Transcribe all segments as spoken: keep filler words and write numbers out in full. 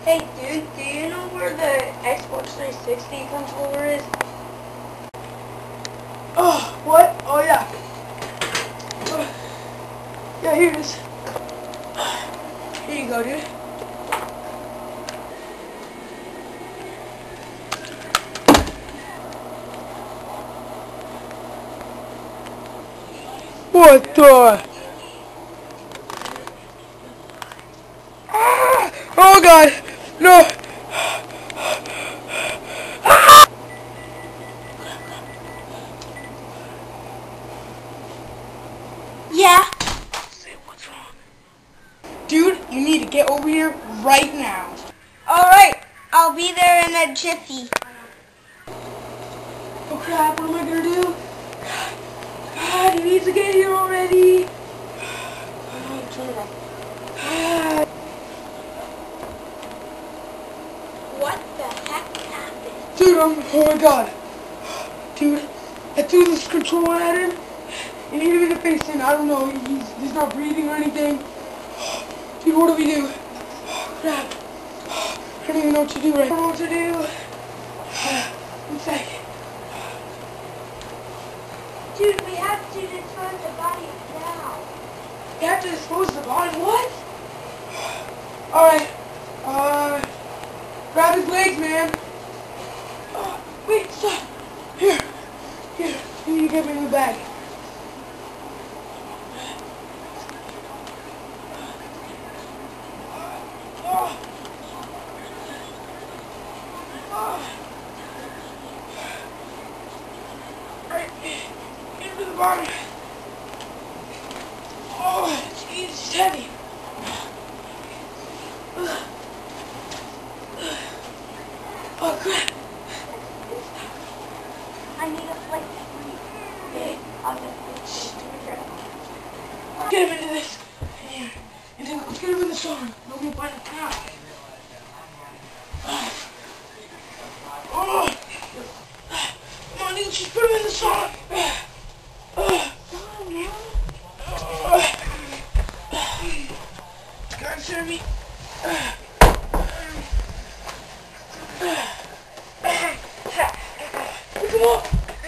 Hey dude, do you know where the Xbox three sixty controller is? Oh, what? Oh yeah. Uh, yeah, here it is. Here you go, dude. What the? Ah! Oh God! No! Ah! Yeah. Say what's wrong. Dude, you need to get over here right now. Alright, I'll be there in a jiffy. Oh crap, what am I gonna do? God, he needs to get here already. Oh, turn it off. Ah. What the heck happened? Dude, I'm, oh my God. Dude, I threw this controller at him, and he hit him in the face, and I don't know, he's, he's not breathing or anything. Dude, what do we do? Crap. I don't even know what to do right now. I don't know what to do. One sec. Dude, we have to dispose the body now. You have to dispose of the body? What? Alright. Uh, grab his legs, man. Uh, wait, stop. Here. Here. You need to get me in the bag. Oh. Oh. Right. Get into the bottom. Oh, jeez, it's heavy. Oh, crap. I need a plate. Hey, I'll get it. get him into this. Here. And then let's get him in the sauna. Nobody will find him out. Oh. Come on, dude, just put him in the sauna. God, serve me. Come on.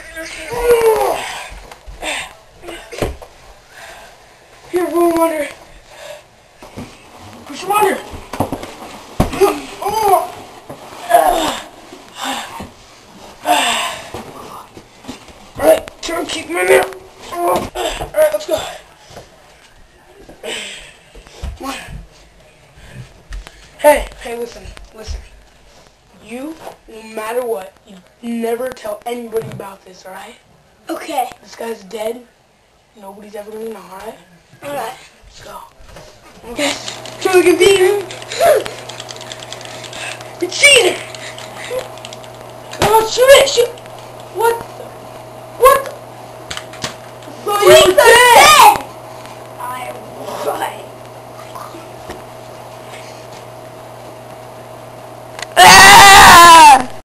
Here, roll him under. Push him under. Oh. Alright, turn, keep him in there. Alright, let's go. Come on. Hey, hey, listen, listen. You, no matter what, you never tell anybody about this, alright? Okay. This guy's dead. Nobody's ever gonna know, alright? Alright. Let's go. Okay. Sure we can beat him. You cheater! Come on, shoot it! Shoot!